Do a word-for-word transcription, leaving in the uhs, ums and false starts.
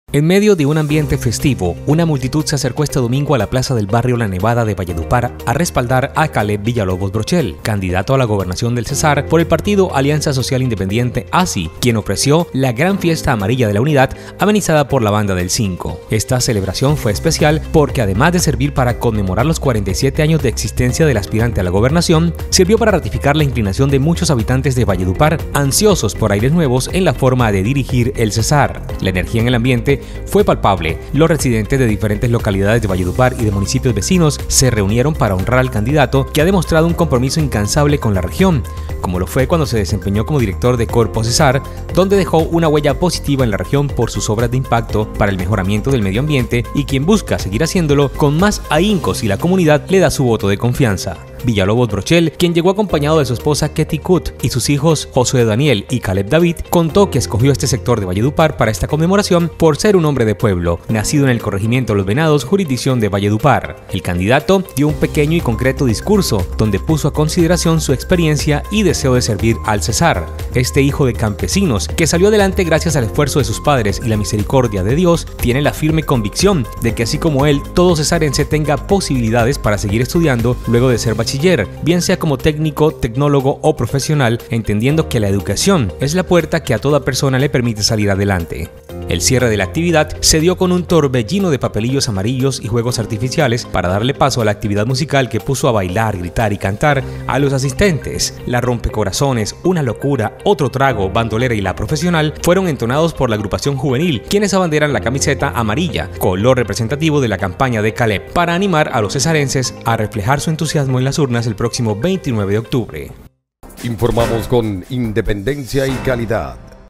En medio de un ambiente festivo, una multitud se acercó este domingo a la plaza del barrio La Nevada de Valledupar a respaldar a Caleb Villalobos Brochel, candidato a la gobernación del Cesar por el partido Alianza Social Independiente A S I, quien ofreció la gran fiesta amarilla de la unidad amenizada por la banda del cinco. Esta celebración fue especial porque, además de servir para conmemorar los cuarenta y siete años de existencia del aspirante a la gobernación, sirvió para ratificar la inclinación de muchos habitantes de Valledupar, ansiosos por aires nuevos en la forma de dirigir el Cesar. La energía en el ambiente fue palpable. Los residentes de diferentes localidades de Valledupar y de municipios vecinos se reunieron para honrar al candidato, que ha demostrado un compromiso incansable con la región, como lo fue cuando se desempeñó como director de Corpo Cesar, donde dejó una huella positiva en la región por sus obras de impacto para el mejoramiento del medio ambiente, y quien busca seguir haciéndolo con más ahínco si la comunidad le da su voto de confianza. Villalobos Brochel, quien llegó acompañado de su esposa Ketty Kut y sus hijos Josué Daniel y Caleb David, contó que escogió este sector de Valledupar para esta conmemoración por ser un hombre de pueblo, nacido en el corregimiento Los Venados, jurisdicción de Valledupar. El candidato dio un pequeño y concreto discurso donde puso a consideración su experiencia y deseo de servir al Cesar. Este hijo de campesinos, que salió adelante gracias al esfuerzo de sus padres y la misericordia de Dios, tiene la firme convicción de que, así como él, todo cesarense tenga posibilidades para seguir estudiando luego de ser bachiller, bien sea como técnico, tecnólogo o profesional, entendiendo que la educación es la puerta que a toda persona le permite salir adelante. El cierre de la actividad se dio con un torbellino de papelillos amarillos y juegos artificiales para darle paso a la actividad musical, que puso a bailar, gritar y cantar a los asistentes. La Rompecorazones, Una Locura, Otro Trago, Bandolera y La Profesional fueron entonados por la agrupación juvenil, quienes abanderan la camiseta amarilla, color representativo de la campaña de Caleb, para animar a los cesarenses a reflejar su entusiasmo en las urnas el próximo veintinueve de octubre. Informamos con independencia y calidad.